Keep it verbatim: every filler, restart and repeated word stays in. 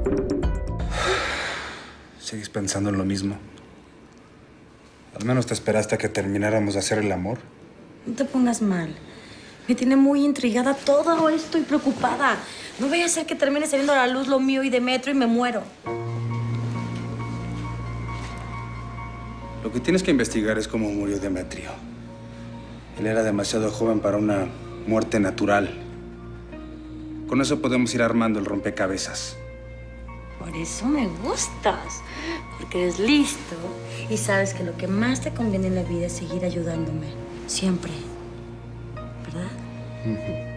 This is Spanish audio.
¿Sigues pensando en lo mismo? Al menos te esperaste a que termináramos de hacer el amor. No te pongas mal. Me tiene muy intrigada todo esto y preocupada. No vaya a ser que termine saliendo a la luz lo mío y Demetrio y me muero. Lo que tienes que investigar es cómo murió Demetrio. Él era demasiado joven para una muerte natural. Con eso podemos ir armando el rompecabezas. Por eso me gustas. Porque eres listo y sabes que lo que más te conviene en la vida es seguir ayudándome. Siempre. ¿Verdad? Uh-huh.